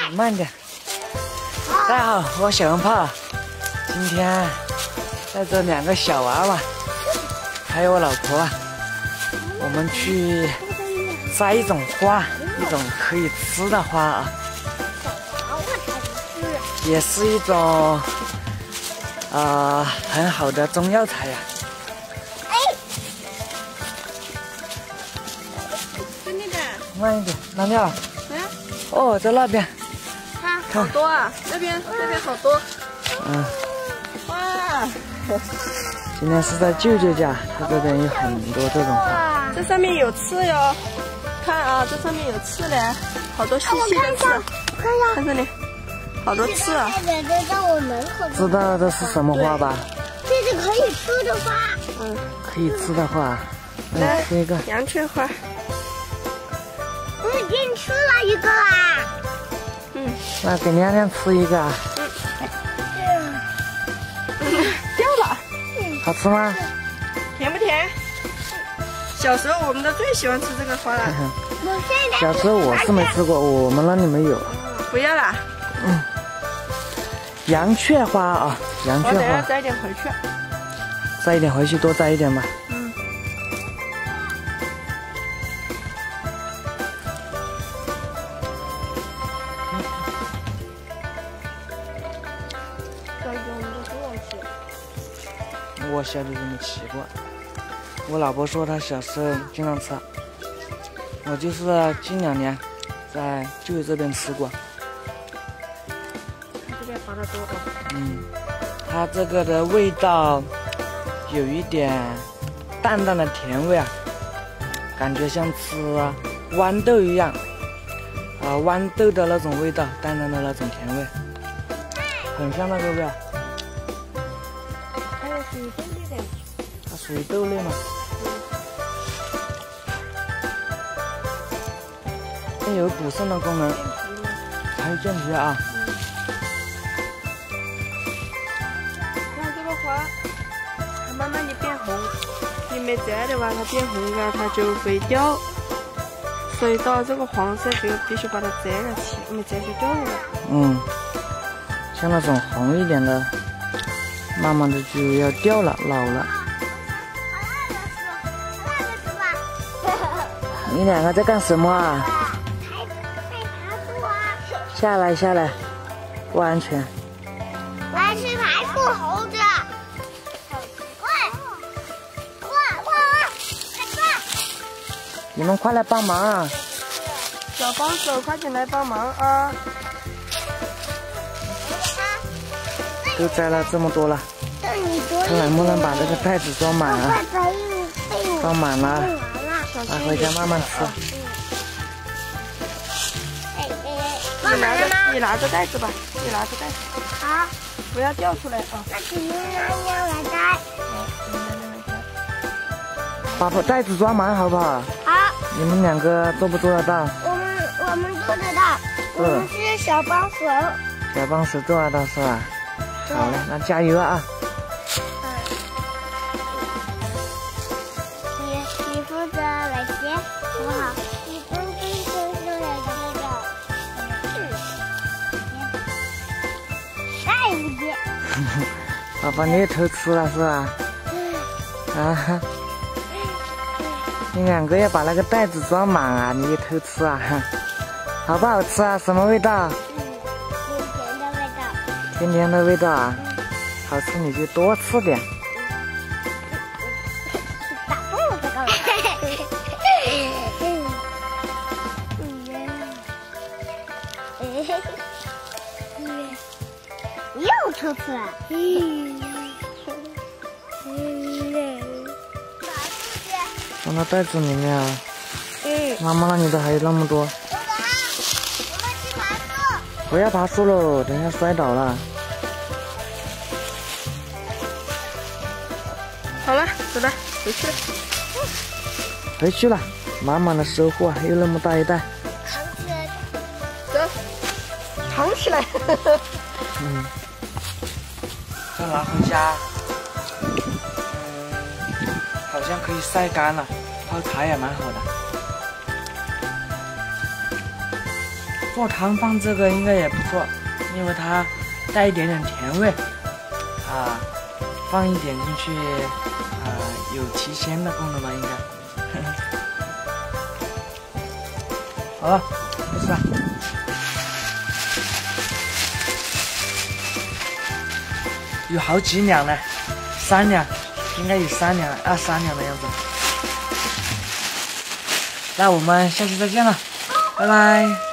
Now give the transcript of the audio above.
慢点。大家好，我小红炮，今天带着2个小娃娃，还有我老婆啊，我们去摘一种花，一种可以吃的花啊，也是一种很好的中药材呀。慢一点，哪里啊？哦，在那边。 看，好多啊！那边好多。哇！ 今天是在舅舅家，他这边有很多这种花。 这上面有刺哟，看啊，这上面有刺嘞，好多细细的刺。看这里，好多刺啊！ 知道这是什么花吧？ 这是可以吃的花。 可以吃的花。 来， 吃一个羊雀花。 我已经吃了一个啦。 那给亮亮吃一个啊。 掉了。 好吃吗？ 甜不甜？小时候我们都最喜欢吃这个花了。 小时候我是没吃过，我们那里没有。 不要啦。 羊雀花啊，羊雀花。 我等下摘点回去。 摘一点回去，多摘一点吧。我小时候没吃过，我老婆说她小时候经常吃，我就是近2年在舅舅这边吃过。 这边花的多哦。 它这个的味道有一点淡淡的甜味啊，感觉像吃豌豆一样，豌豆的那种味道，淡淡的那种甜味，很像那个味啊。它属于豆类嘛。它有补肾的功能，还有健脾啊。 看这个花，它慢慢的变红，你没摘的话，它变红了，它就会掉。所以到这个黄色就必须把它摘了起，没摘就掉了。 像那种红一点的，慢慢的就要掉了，老了。你2个在干什么啊？下来，不安全。 我要吃排骨猴子。 你们快来帮忙啊！ 小帮手，快点来帮忙啊！ 都摘了这么多了，看能不能把这个袋子装满啊！装满了，拿回家慢慢吃。 你拿着袋子吧，你拿着袋子。 好， 不要掉出来啊！ 那请您来摘。 把袋子装满好不好？ 好。 你们2个做不做得到？ 我们做得到。我们是小帮手。 小帮手做得到是吧？好了，那加油啊！ 你负责哪些？好不好？你跟带一些。 宝宝，你也偷吃了是吧？啊！你2个要把那个袋子装满啊！你也偷吃啊？好不好吃啊？什么味道？ 甜的味道。 甜的味道啊！好吃你就多吃点。 打动了这个人。又偷吃了。 放到袋子里面啊。妈妈那里头还有那么多。 我们去爬树。 不要爬树喽，等一下摔倒了。 好了，走了，回去了。 回去了，满满的收获，还有那么大一袋。 走，藏起来。 再拿回家，好像可以晒干了，泡茶也蛮好的。 做汤放这个应该也不错，因为它带一点点甜味啊，放一点进去啊，有提鲜的功能吧，应该。好了，开始了。有好几两呢，3两，应该有3两，3两的样子。那我们下期再见了，拜拜。